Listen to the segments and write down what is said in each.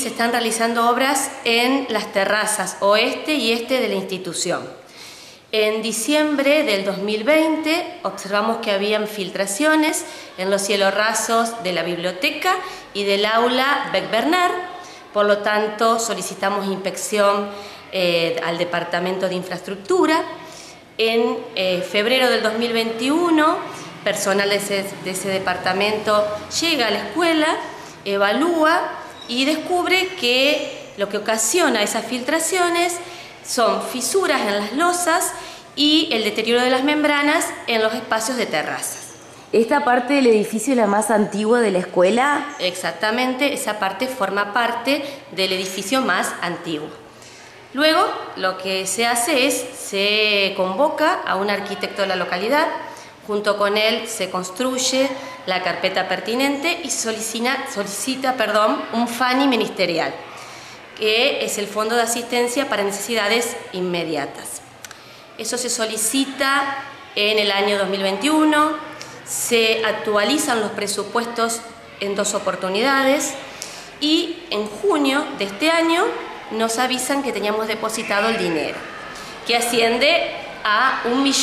se están realizando obras en las terrazas oeste y este de la institución. En diciembre del 2020 observamos que habían filtraciones en los cielos rasos de la biblioteca y del aula Beck-Bernard, por lo tanto solicitamos inspección al Departamento de Infraestructura. En febrero del 2021, personal de ese departamento llega a la escuela, evalúa y descubre que lo que ocasiona esas filtraciones son fisuras en las losas y el deterioro de las membranas en los espacios de terrazas. ¿Esta parte del edificio es la más antigua de la escuela? Exactamente, esa parte forma parte del edificio más antiguo. Luego, lo que se hace es, se convoca a un arquitecto de la localidad, junto con él se construye la carpeta pertinente y solicita un FANI ministerial, que es el Fondo de Asistencia para Necesidades Inmediatas. Eso se solicita en el año 2021, se actualizan los presupuestos en 2 oportunidades y en junio de este año nos avisan que teníamos depositado el dinero, que asciende a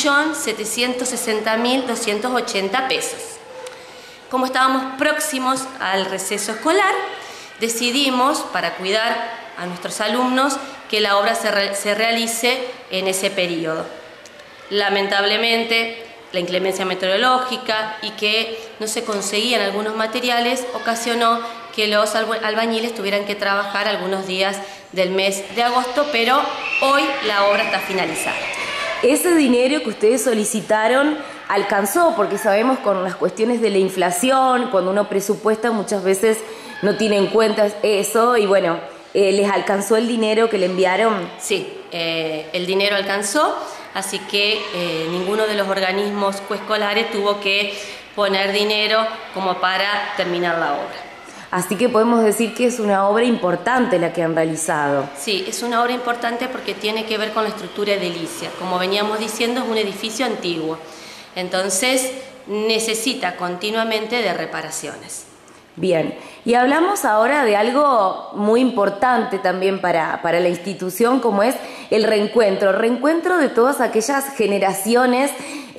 1.760.280 pesos. Como estábamos próximos al receso escolar, decidimos, para cuidar a nuestros alumnos, que la obra se realice en ese periodo. Lamentablemente, la inclemencia meteorológica y que no se conseguían algunos materiales ocasionó que los albañiles tuvieran que trabajar algunos días del mes de agosto, pero hoy la obra está finalizada. ¿Ese dinero que ustedes solicitaron alcanzó? Porque sabemos con las cuestiones de la inflación, cuando uno presupuesta muchas veces no tiene en cuenta eso y bueno, ¿les alcanzó el dinero que le enviaron? Sí, el dinero alcanzó, así que ninguno de los organismos coescolares tuvo que poner dinero como para terminar la obra. Así que podemos decir que es una obra importante la que han realizado. Sí, es una obra importante porque tiene que ver con la estructura edilicia. Como veníamos diciendo, es un edificio antiguo, entonces necesita continuamente de reparaciones. Bien, y hablamos ahora de algo muy importante también para la institución, como es el reencuentro de todas aquellas generaciones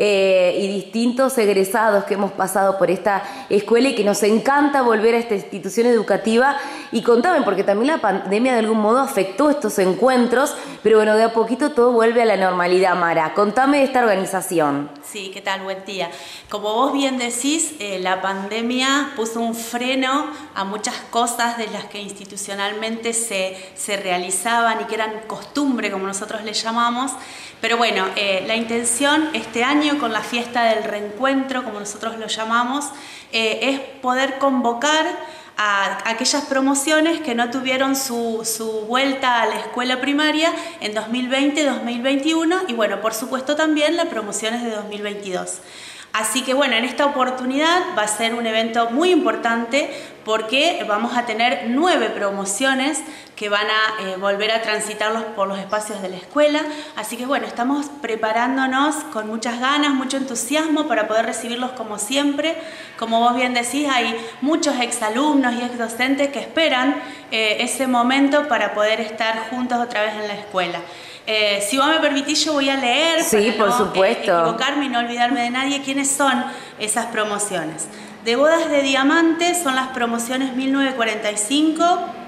y distintos egresados que hemos pasado por esta escuela y que nos encanta volver a esta institución educativa. Y contame, porque también la pandemia de algún modo afectó estos encuentros, pero bueno, de a poquito todo vuelve a la normalidad. Mara, contame de esta organización. Sí, ¿qué tal? Buen día. Como vos bien decís, la pandemia puso un freno a muchas cosas de las que institucionalmente se realizaban y que eran costumbre, como nosotros le llamamos. Pero bueno, la intención este año con la fiesta del reencuentro, como nosotros lo llamamos, es poder convocar a aquellas promociones que no tuvieron su vuelta a la escuela primaria en 2020-2021 y bueno, por supuesto también las promociones de 2022. Así que bueno, en esta oportunidad va a ser un evento muy importante porque vamos a tener 9 promociones que van a volver a transitarlos por los espacios de la escuela. Así que bueno, estamos preparándonos con muchas ganas, mucho entusiasmo para poder recibirlos como siempre. Como vos bien decís, hay muchos exalumnos y exdocentes que esperan ese momento para poder estar juntos otra vez en la escuela. Si vos me permitís, yo voy a leer sí, para por supuesto. equivocarme y no olvidarme de nadie quiénes son esas promociones. De bodas de diamante son las promociones 1945,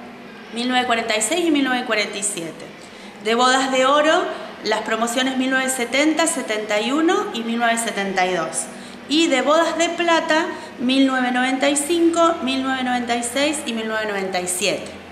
1946 y 1947. De bodas de oro, las promociones 1970, 71 y 1972. Y de bodas de plata, 1995, 1996 y 1997.